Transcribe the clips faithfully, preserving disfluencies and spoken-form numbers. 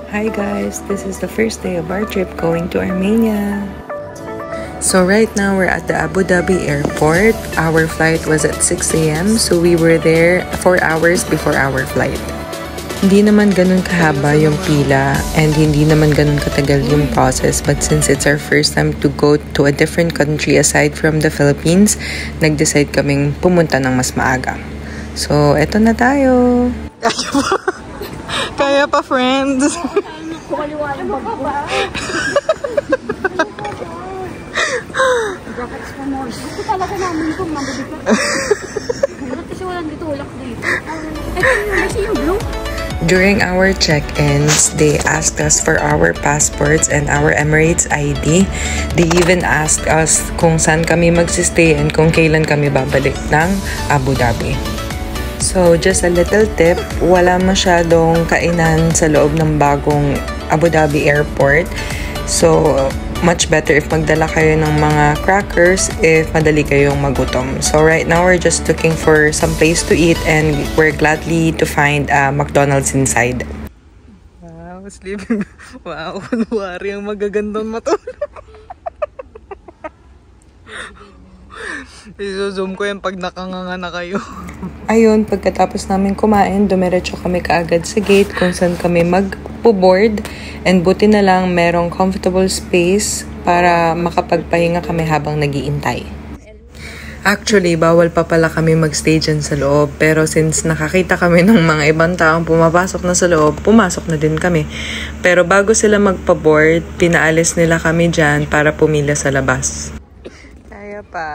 Hi guys, this is the first day of our trip going to Armenia. So right now we're at the Abu Dhabi airport. Our flight was at six A M so we were there four hours before our flight. Hindi naman ganun kahaba yung pila and hindi naman ganun katagal yung process, but since it's our first time to go to a different country aside from the Philippines, nag-decide kaming pumunta ng mas maaga. So eto na tayo. Kaya pa, friends. During our check-ins, they asked us for our passports and our Emirates I D. They even asked us kung saan kami magsistay and kung kailan kami babalik ng Abu Dhabi. So, just a little tip, wala masyadong kainan sa loob ng bagong Abu Dhabi airport. So, much better if magdala kayo ng mga crackers if madali kayong magutom. So, right now, we're just looking for some place to eat and we're gladly to find a McDonald's inside. Wow, sleeping. Wow, kunwari ang magagandang matulog. Iso-zoom ko yan pag nakanganga na kayo. Ayun, pagkatapos namin kumain, dumiretso kami kaagad sa gate kung saan kami mag-board. And buti na lang merong comfortable space para makapagpahinga kami habang nag-iintay. Actually, bawal pa pala kami magstay dyan sa loob. Pero since nakakita kami ng mga ibang taong pumapasok na sa loob, pumasok na din kami. Pero bago sila magpa-board, pinaalis nila kami dyan para pumila sa labas. Kaya pa.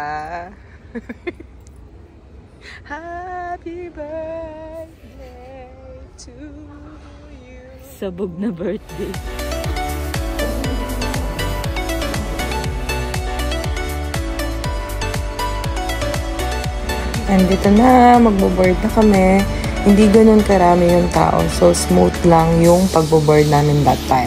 Happy birthday to you. Sabog na birthday. And dito na, magbo-board na kami. Hindi ganun karami yung tao. So, smooth lang yung pagbo-board namin that time.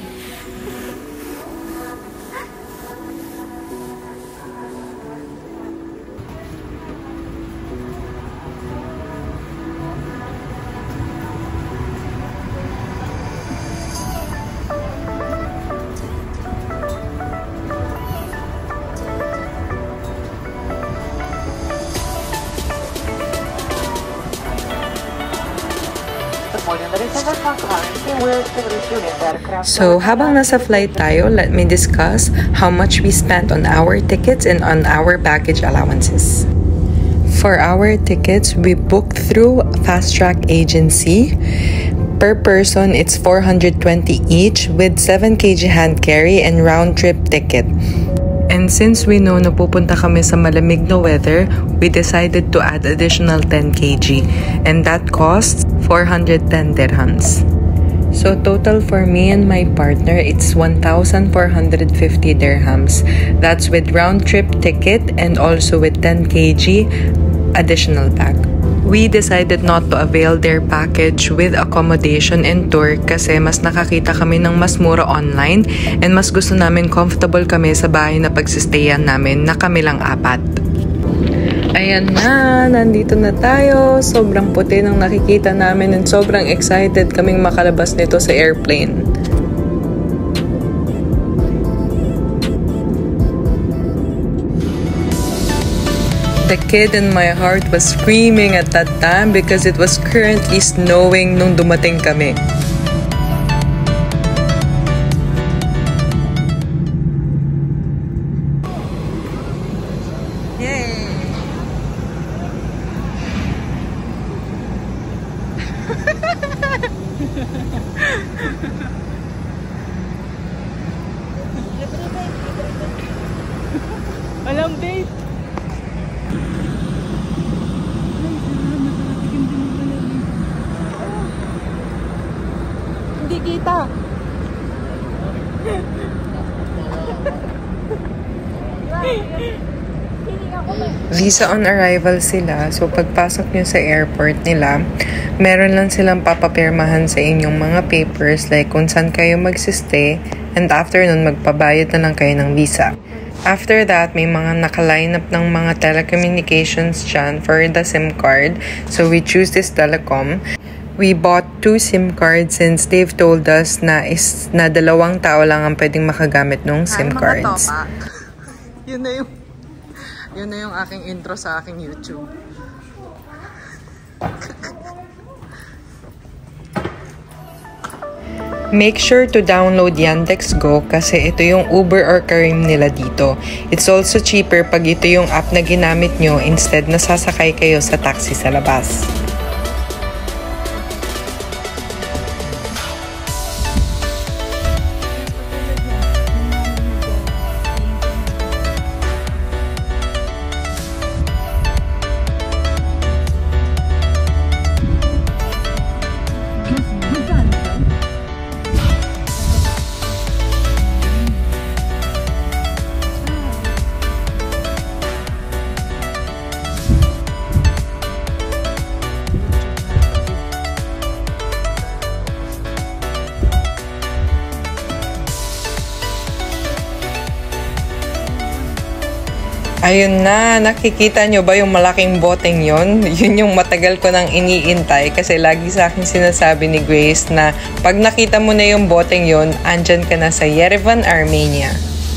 So, habang nasa flight tayo, let me discuss how much we spent on our tickets and on our baggage allowances. For our tickets, we booked through Fast Track Agency. Per person, it's four hundred twenty each with seven kilograms hand carry and round-trip ticket. And since we know na pupunta kami sa malamig na weather, we decided to add additional ten kilograms. And that costs four hundred ten dirhams. So total for me and my partner, it's one thousand four hundred fifty dirhams. That's with round-trip ticket and also with ten kilograms additional bag. We decided not to avail their package with accommodation and tour kasi mas nakakita kami ng mas mura online and mas gusto namin comfortable kami sa bahay na pagsistayan namin na kami lang apat. Ayan na, nandito na tayo. Sobrang puti ng nakikita namin and sobrang excited kaming makalabas nito sa airplane. The kid in my heart was screaming at that time because it was currently snowing nung dumating kami. Yay! Alam, babe! Hindi kita. Visa on arrival sila. So, pagpasok nyo sa airport nila, meron lang silang papapirmahan sa inyong mga papers like kung saan kayo magsistay, and after nun, magpabayad na lang kayo ng visa. After that, may mga naka-line up ng mga telecommunications dyan for the SIM card. So, we choose this telecom. We bought two SIM cards since they've told us na is na dalawang tao lang ang pwedeng makagamit ng SIM cards. Yun na yung yun na yung aking intro sa aking YouTube. Make sure to download Yandex Go kasi ito yung Uber or Careem nila dito. It's also cheaper pag ito yung app na ginamit nyo instead na sasakay kayo sa taxi sa labas. Ayun na, nakikita nyo ba yung malaking boteng yon? Yun yung matagal ko nang iniintay kasi lagi sa akin sinasabi ni Grace na pag nakita mo na yung boteng yon, andyan ka na sa Yerevan, Armenia.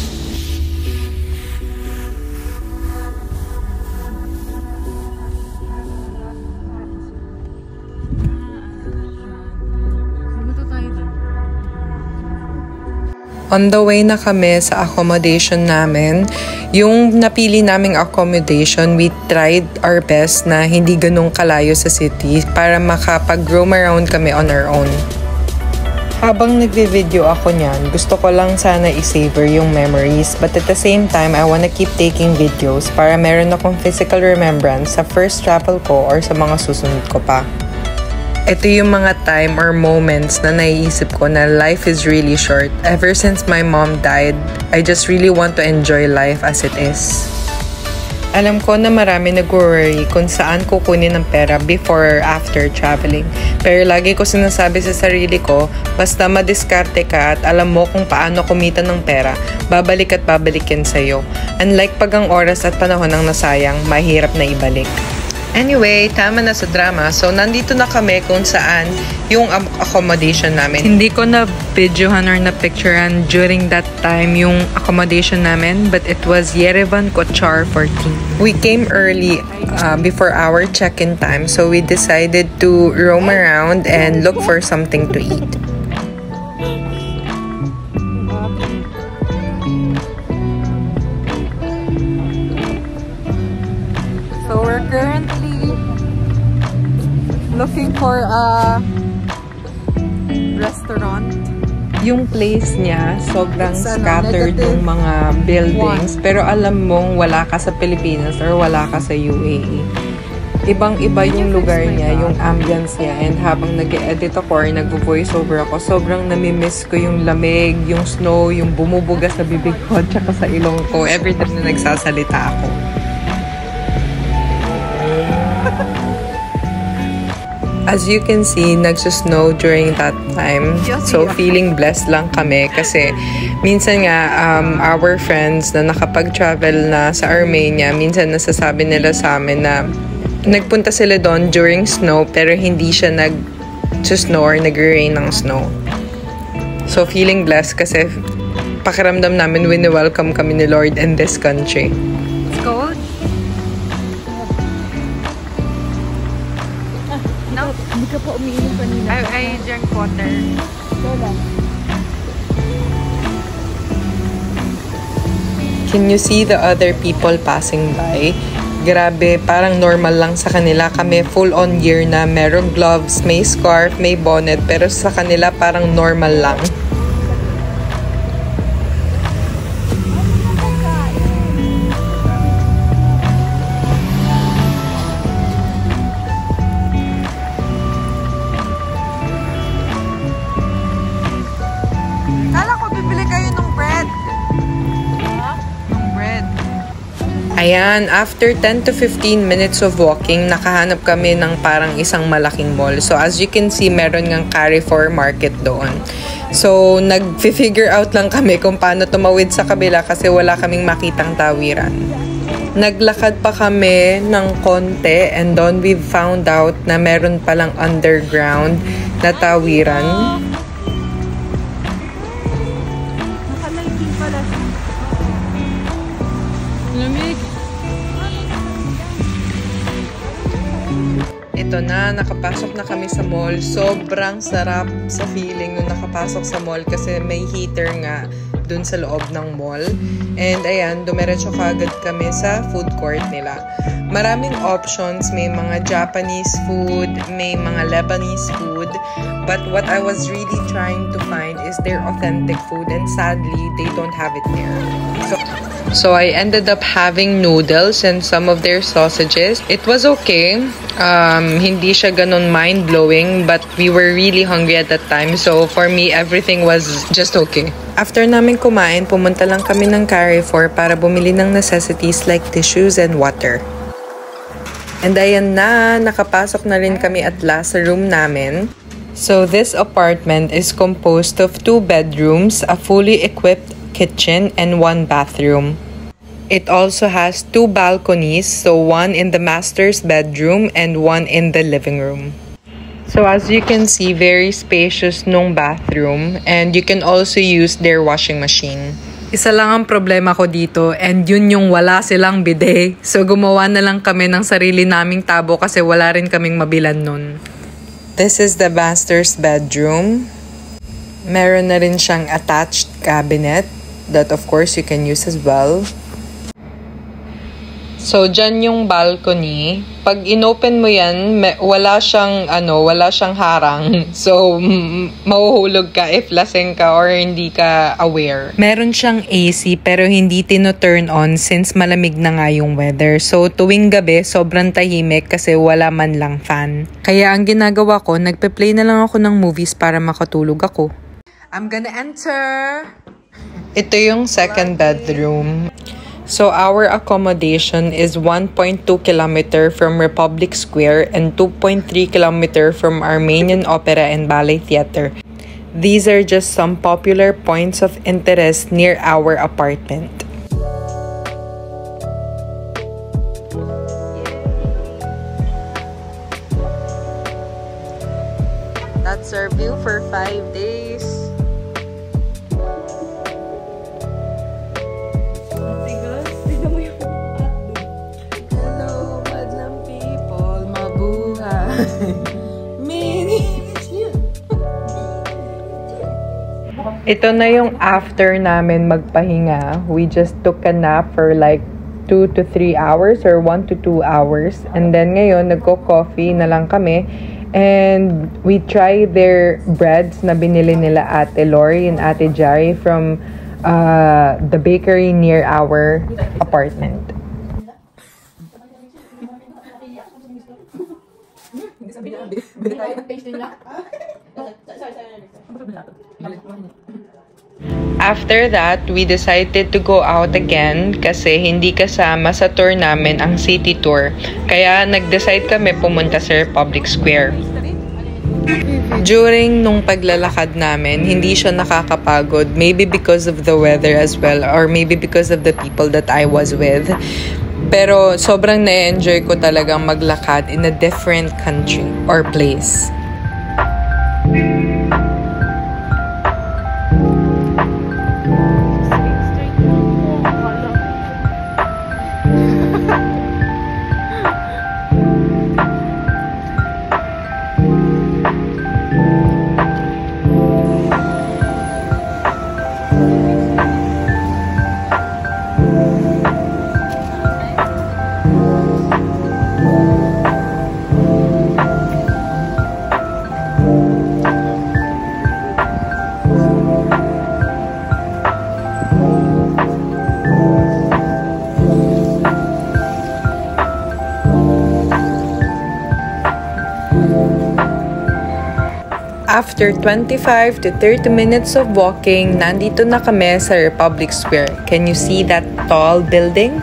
On the way na kami sa accommodation namin, yung napili naming accommodation, we tried our best na hindi ganun kalayo sa city para makapag-roam around kami on our own. Habang nagvi-video ako niyan, gusto ko lang sana i-savor yung memories, but at the same time, I wanna keep taking videos para meron akong physical remembrance sa first travel ko or sa mga susunod ko pa. Ito yung mga time or moments na naiisip ko na life is really short. Ever since my mom died, I just really want to enjoy life as it is. Alam ko na marami nag-worry kung saan kukunin ng pera before or after traveling. Pero lagi ko sinasabi sa sarili ko, basta madiskarte ka at alam mo kung paano kumita ng pera, babalik at babalik yan sa'yo. Unlike pag ang oras at panahon ang nasayang, mahirap na ibalik. Anyway, tama na sa drama. So, nandito na kami kung saan yung accommodation namin. Hindi ko na videohan or na picturean during that time yung accommodation namin, but it was Yerevan Kochar fourteen. We came early uh, before our check-in time, so we decided to roam around and look for something to eat. So, we're currently looking for a restaurant. Yung place niya, sobrang It's scattered ano, yung mga buildings. One. Pero alam mong wala ka sa Pilipinas or wala ka sa U A E. Ibang-iba yung lugar niya, yung ambience niya. And habang nag-edit ako or nag-voice over ako, sobrang namimiss ko yung lamig, yung snow, yung bumubuga sa bibig ko, tsaka sa ilong ko. Every time na nagsasalita ako. As you can see, nagsusnow during that time. So, feeling blessed lang kami kasi minsan nga, um, our friends na nakapag-travel na sa Armenia, minsan nasasabi nila sa amin na nagpunta sila doon during snow pero hindi siya nag-snow or nag-rain ng snow. So, feeling blessed kasi pakiramdam namin wini-welcome kami ni Lord in this country. It's cold? No? Hindi ka pa umiinom kanina. I, I drank water. Lola. Can you see the other people passing by? Grabe, parang normal lang sa kanila. Kami full on gear na, merong gloves, may scarf, may bonnet, pero sa kanila parang normal lang. Ayan, after ten to fifteen minutes of walking, nakahanap kami ng parang isang malaking mall. So, as you can see, meron ngang Carrefour Market doon. So, nag-figure out lang kami kung paano tumawid sa kabila kasi wala kaming makitang tawiran. Naglakad pa kami ng konti and then we found out na meron palang underground na tawiran. Ito na, nakapasok na kami sa mall. Sobrang sarap sa feeling nung nakapasok sa mall kasi may heater nga dun sa loob ng mall. And ayan, dumiretso kagad kami sa food court nila. Maraming options, may mga Japanese food, may mga Lebanese food. But what I was really trying to find is their authentic food, and sadly, they don't have it there. So, so I ended up having noodles and some of their sausages. It was okay. Um, hindi siya ganun mind-blowing, but we were really hungry at that time. So for me, everything was just okay. After namin kumain, pumunta lang kami ng Carrefour para bumili ng necessities like tissues and water. And ayan na, nakapasok na rin kami at last sa room namin. So this apartment is composed of two bedrooms, a fully equipped kitchen, and one bathroom. It also has two balconies, so one in the master's bedroom and one in the living room. So as you can see, very spacious nung bathroom, and you can also use their washing machine. Isa lang ang problema ko dito, and yun yung wala silang bidet. So gumawa na lang kami ng sarili naming tabo kasi wala rin kaming mabilan nun. This is the master's bedroom. Meron na rin siyang attached cabinet that of course you can use as well. So, dyan yung balcony. Pag inopen mo yan, may, wala siyang, ano, wala siyang harang. So, mahuhulog ka if lasing ka or hindi ka aware. Meron siyang A C pero hindi tino-turn on since malamig na nga yung weather. So, tuwing gabi, sobrang tahimik kasi wala man lang fan. Kaya ang ginagawa ko, nagpe-play na lang ako ng movies para makatulog ako. I'm gonna enter! Ito yung second bedroom. So our accommodation is one point two kilometer from Republic Square and two point three kilometer from Armenian Opera and Ballet Theater. These are just some popular points of interest near our apartment. That's our view for five days. Ito na yung after namin magpahinga. We just took a nap for like two to three hours or one to two hours. And then ngayon, nagko-coffee na lang kami. And we try their breads na binili nila Ate Lori and Ate Jari from uh, the bakery near our apartment. After that, we decided to go out again kasi hindi kasama sa tour namin ang city tour. Kaya nag-decide kami pumunta sa Republic Square. During nung paglalakad namin, hindi siya nakakapagod. Maybe because of the weather as well or maybe because of the people that I was with. Pero sobrang na-enjoy ko talagang maglakad in a different country or place. After twenty-five to thirty minutes of walking, nandito na kami sa Republic Square. Can you see that tall building?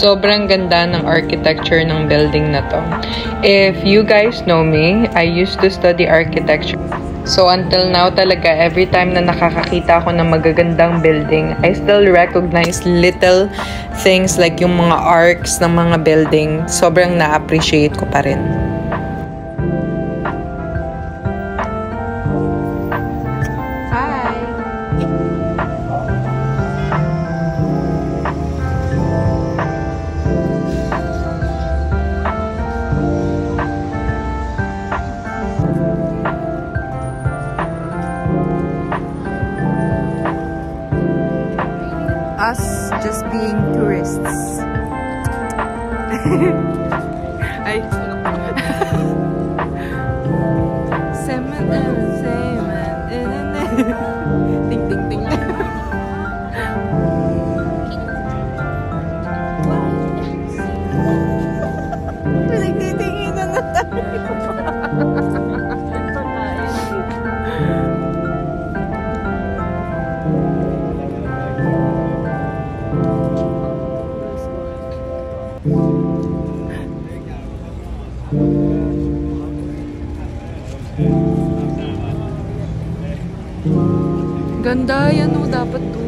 Sobrang ganda ng architecture ng building na to. If you guys know me, I used to study architecture. So until now talaga, every time na nakakakita ako ng magagandang building, I still recognize little things like yung mga arcs ng mga building. Sobrang na-appreciate ko pa rin. Us just being tourists. Ay. Semen, semen. Ting, ting, ting. Nagtitingin na na tayo. Ganda yan o, dapat doon.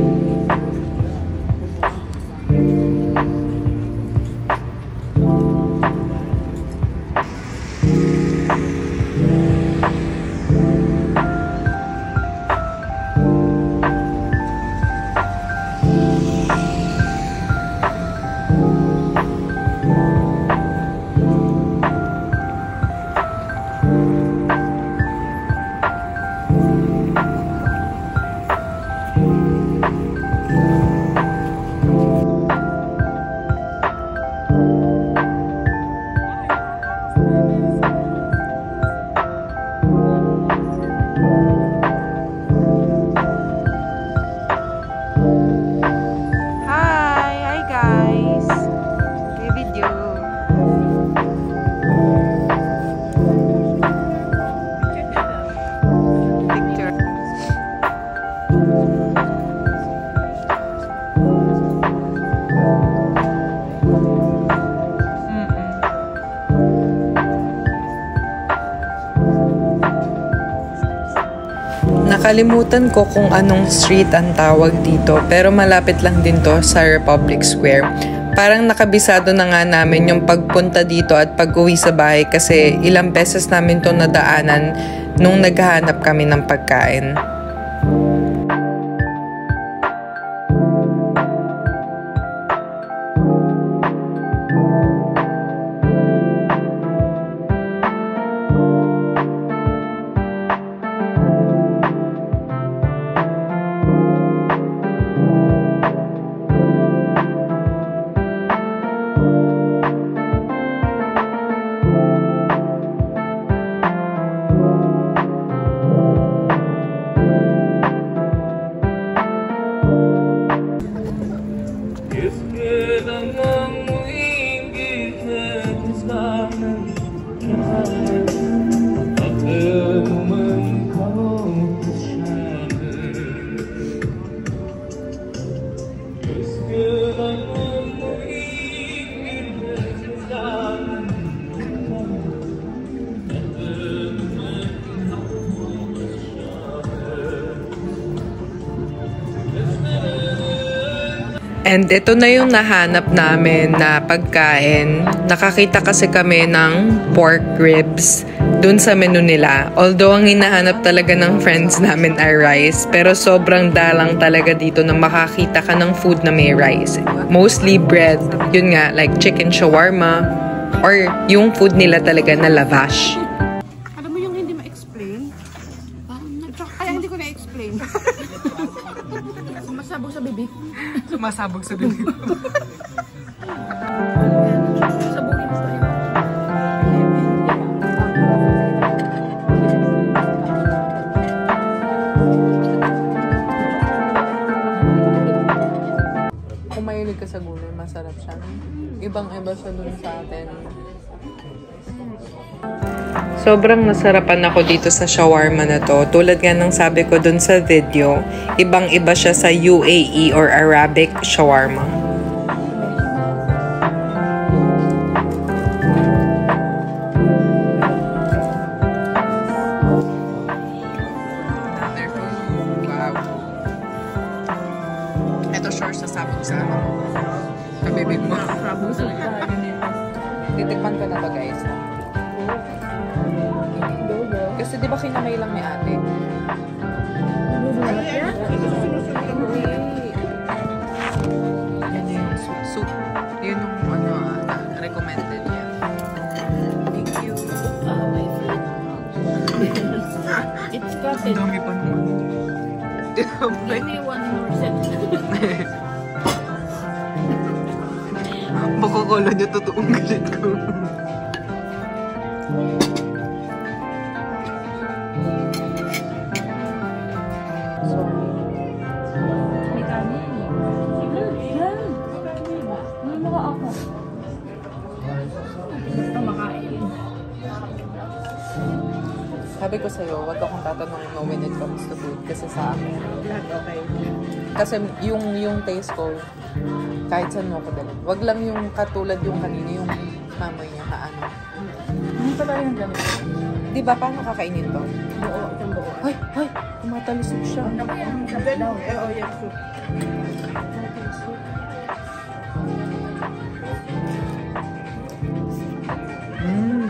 Nakalimutan ko kung anong street ang tawag dito, pero malapit lang din to sa Republic Square. Parang nakabisado na nga namin yung pagpunta dito at pag-uwi sa bahay kasi ilang beses namin to nadaanan nung naghahanap kami ng pagkain. And ito na yung nahanap namin na pagkain. Nakakita kasi kami ng pork ribs dun sa menu nila. Although ang hinahanap talaga ng friends namin ay rice, pero sobrang dalang talaga dito na makakita ka ng food na may rice. Mostly bread. Yun nga, like chicken shawarma or yung food nila talaga na lavash. Alam mo yung hindi ma-explain? Ay, hindi ko na-explain. Sumasabog sa bibig. Sumasabog sa bibig. Sabugin mo tayo. Kung mahilig ka sa gulay, masarap siya. Ibang-iba siya dun sa atin. Sobrang nasarapan ako dito sa shawarma na to. Tulad nga ng sabi ko dun sa video, ibang-iba siya sa U A E or Arabic shawarma. Titikman ko na to, guys. Kasi di ba kinamay lang ni ate? Yan yung soup. Yun yung ano, ah, recommended niya. Thank you. Ah, my food. It's got it. Ang dami pa naman. Give me one more set. Baka kala niya totoong galit ko. May kanin. Yan. Nanonoka ako. Basta makain. Sabi ko sa'yo, wag akong tatanungin mo when it comes to food. Kasi sa akin, Lahat okay. kasi yung yung taste ko, kahit saan mo ko dalhin. Wag lang yung katulad yung kanina, yung mamoy niya na ano. Ano pa tayo ng ganito? Di ba, paano kakainin to? Buo, isang buo. Ay, ay, tumatalisod siya. Then, eh, oh, yes, soup. Mm.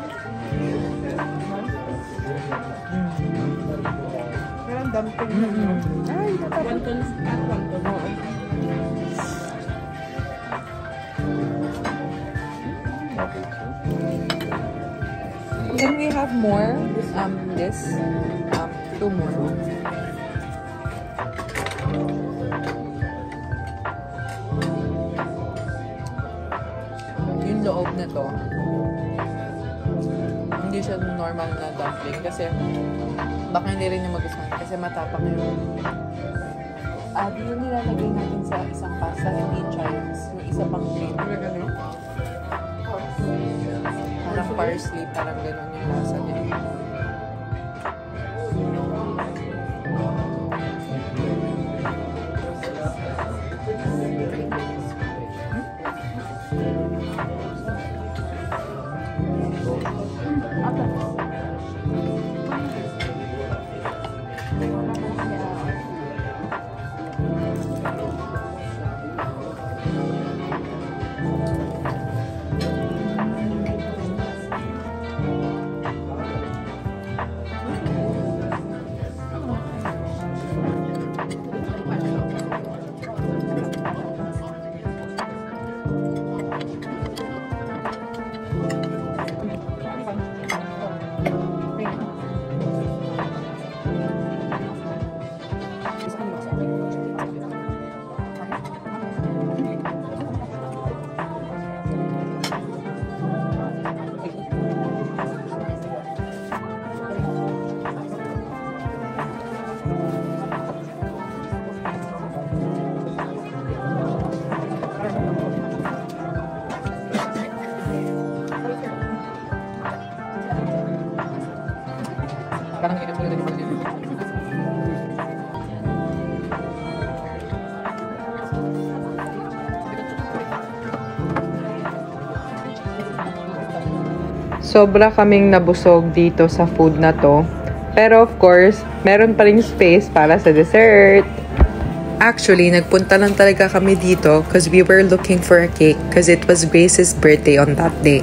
Pero ang dumpling. Mm-mm. Ay, wonton at wonton. Can we have more? Um, this? Um, two more. Yung loob na to, hindi siya normal na dumpling kasi baka hindi rin yung magustuhan kasi matapang yung ah, yung nilalagay natin sa isang pasta, hindi chives, yung isa pang green. Parang parsley, parang gano'n yung lasa niya. Parang ingat mo na din dito. Sobra kaming nabusog dito sa food na to. Pero of course, meron pa ring space para sa dessert. Actually, nagpunta lang talaga kami dito because we were looking for a cake because it was Grace's birthday on that day.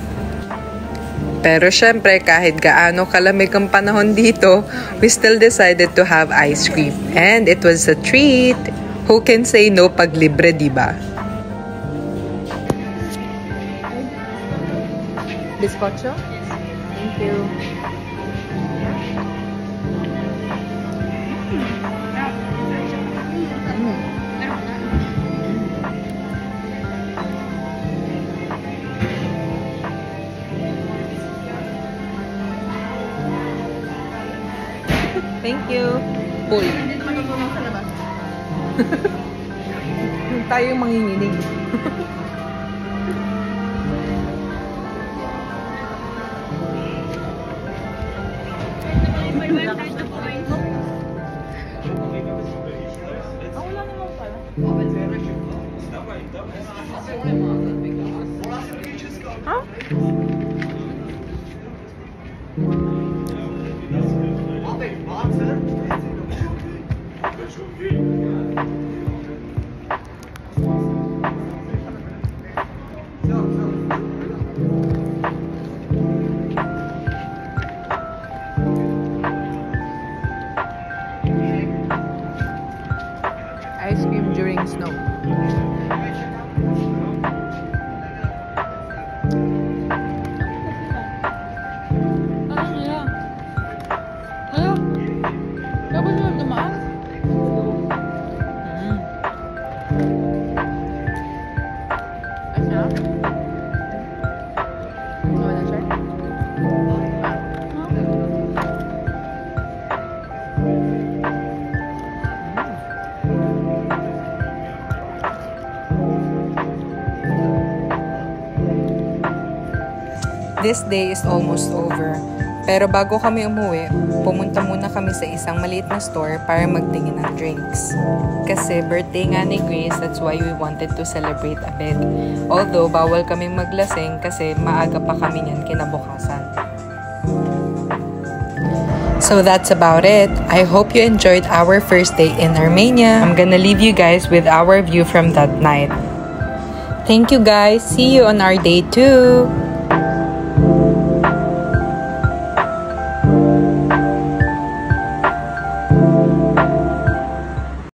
Pero syempre, kahit gaano kalamig ang panahon dito, we still decided to have ice cream. And it was a treat. Who can say no pag libre, diba? Bizcocho? Thank you. Thank you. Boy. Hindi naman natulong sa labas. Tayo yung manginginig. Huh? This day is almost over. Pero bago kami umuwi, pumunta muna kami sa isang maliit na store para magtingin ng drinks. Kasi birthday nga ni Grace, that's why we wanted to celebrate a bit. Although, bawal kaming maglasing kasi maaga pa kami niyan kinabukasan. So that's about it. I hope you enjoyed our first day in Armenia. I'm gonna leave you guys with our view from that night. Thank you guys. See you on our day two.